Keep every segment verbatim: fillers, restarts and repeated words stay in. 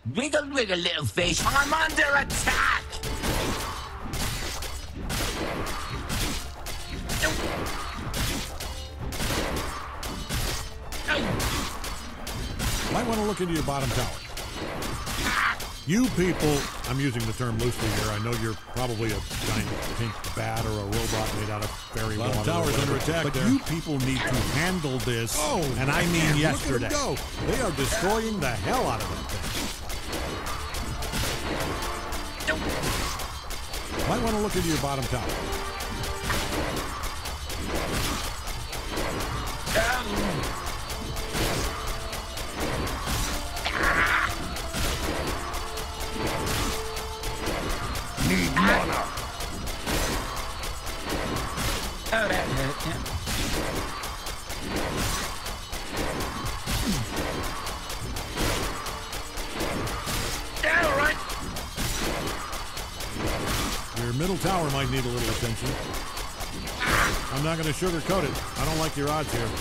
Wiggle, wiggle, little fish. I'm under attack. Might want to look into your bottom tower. You people, I'm using the term loosely here. I know you're probably a giant pink bat or a robot made out of fairy water. Bottom tower's under attack, but there. You people need to handle this, oh, and I mean man, yesterday. Go. They are destroying the hell out of that thing. Might want to look into your bottom tower. Need mana. Oh, that hurt. Yeah. Yeah, all right. Your middle tower might need a little attention. I'm not going to sugarcoat it. I don't like your odds here.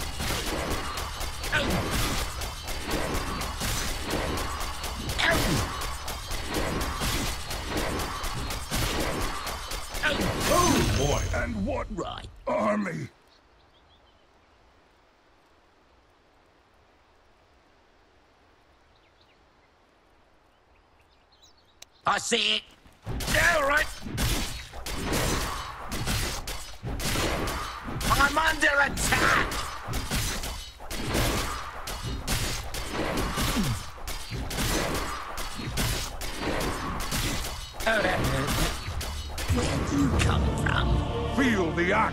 Oh boy, and what Right. army? I see it. Yeah, all right. I'm under attack. Oh, that hurt. Where do you come from? Feel the